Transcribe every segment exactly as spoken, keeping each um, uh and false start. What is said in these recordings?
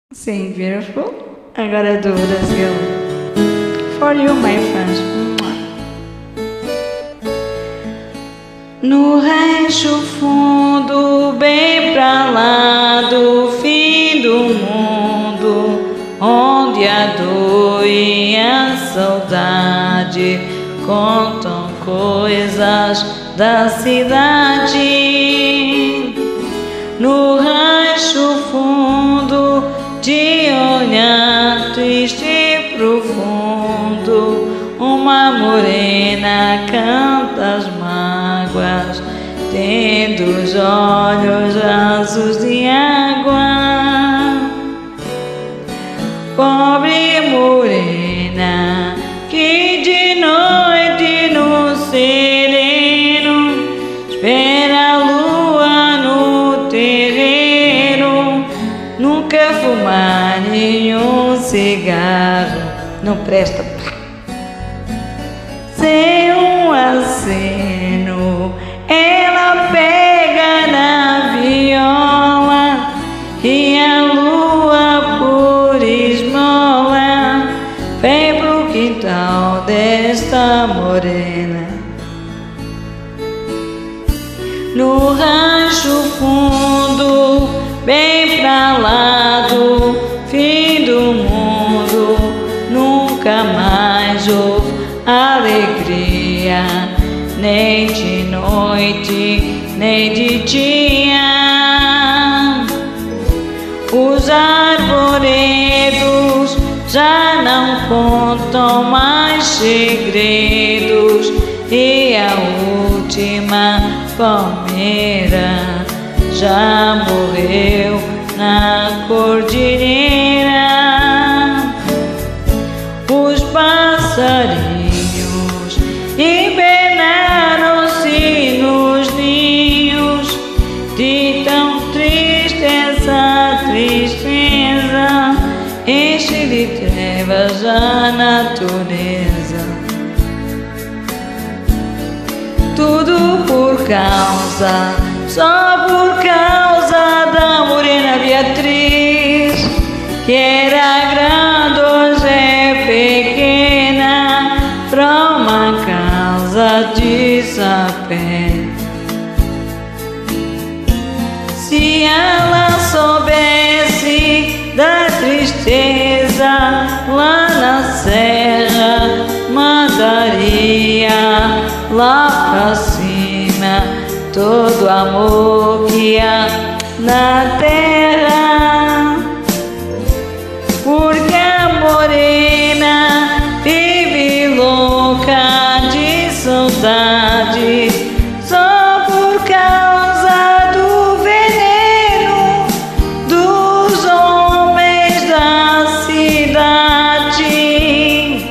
Sim, beautiful. Agora do Brasil. For you, my friends. No rancho fundo, bem pra lá do fim do mundo, onde a dor e a saudade contam coisas da cidade. No rancho fundo, de olhar triste e profundo, uma morena canta as mágoas, tendo os olhos rasos de água. Pobre morena, que de noite no sereno espera a lua no terreiro, nunca fumar nenhum cigarro, não presta. Sem um aceno, ela pega na viola e a lua por esmola vem pro quintal desta morena. No rancho fundo, bem pra lá do fim do mundo, nunca mais houve alegria, nem de noite, nem de dia. Os arvoredos já não contam mais segredos e a última palmeira já morreu na cordilheira. Os passarinhos hibernaram-se nos ninhos, de tão triste essa tristeza enche de trevas a natureza. Tudo por causa, só por causa da morena Beatriz, que era grande, hoje é pequena, pra uma casa de sapé. Se ela soubesse da tristeza lá na serra, mandaria lá pra cima todo amor que há na terra. Porque a morena vive louca de saudade, só por causa do veneno dos homens da cidade.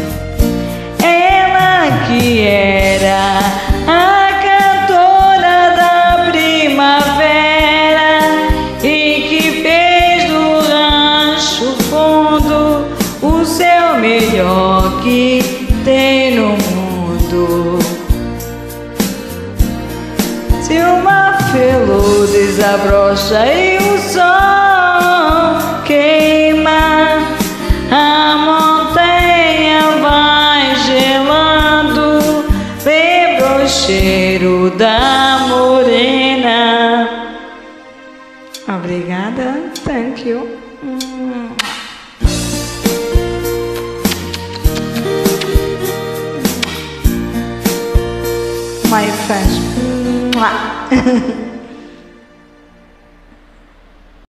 Ela que era a cantora da primavera e que fez do rancho fundo o seu melhor que tem no mundo. Se uma flor desabrocha e o sol queima, a montanha vai gelando, lembra o cheiro da morena. Obrigada, thank you. My friends.